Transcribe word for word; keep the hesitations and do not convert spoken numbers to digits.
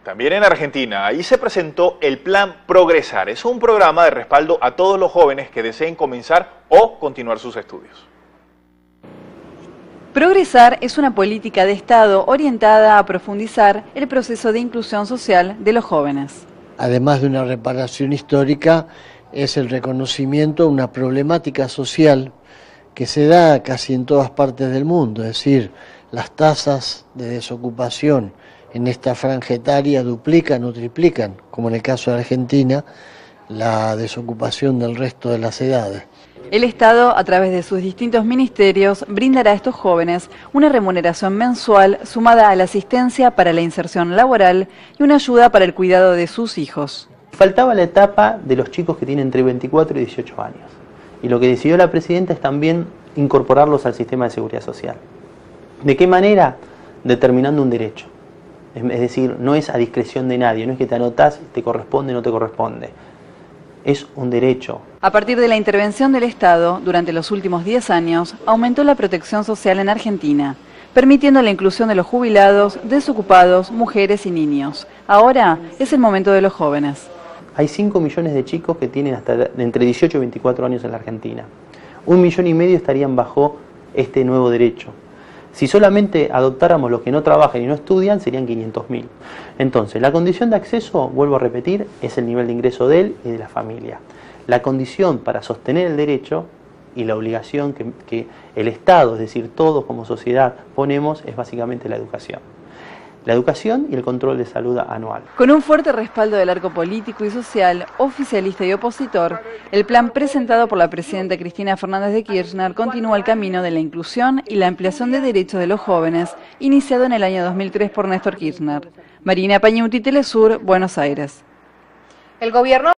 También en Argentina, ahí se presentó el Plan Progresar. Es un programa de respaldo a todos los jóvenes que deseen comenzar o continuar sus estudios. Progresar es una política de Estado orientada a profundizar el proceso de inclusión social de los jóvenes. Además de una reparación histórica, es el reconocimiento de una problemática social que se da casi en todas partes del mundo, es decir, las tasas de desocupación en esta franja etaria duplican o triplican, como en el caso de Argentina, la desocupación del resto de las edades. El Estado, a través de sus distintos ministerios, brindará a estos jóvenes una remuneración mensual sumada a la asistencia para la inserción laboral y una ayuda para el cuidado de sus hijos. Faltaba la etapa de los chicos que tienen entre veinticuatro y dieciocho años. Y lo que decidió la presidenta es también incorporarlos al sistema de seguridad social. ¿De qué manera? Determinando un derecho. Es decir, no es a discreción de nadie, no es que te anotás, te corresponde o no te corresponde. Es un derecho. A partir de la intervención del Estado, durante los últimos diez años, aumentó la protección social en Argentina, permitiendo la inclusión de los jubilados, desocupados, mujeres y niños. Ahora es el momento de los jóvenes. Hay cinco millones de chicos que tienen hasta entre dieciocho y veinticuatro años en la Argentina. Un millón y medio estarían bajo este nuevo derecho. Si solamente adoptáramos los que no trabajan y no estudian, serían quinientos mil. Entonces, la condición de acceso, vuelvo a repetir, es el nivel de ingreso de él y de la familia. La condición para sostener el derecho y la obligación que, que el Estado, es decir, todos como sociedad ponemos, es básicamente la educación. La educación y el control de salud anual. Con un fuerte respaldo del arco político y social, oficialista y opositor, el plan presentado por la presidenta Cristina Fernández de Kirchner continúa el camino de la inclusión y la ampliación de derechos de los jóvenes, iniciado en el año dos mil tres por Néstor Kirchner. Marina Pañuti, Telesur, Buenos Aires. El gobierno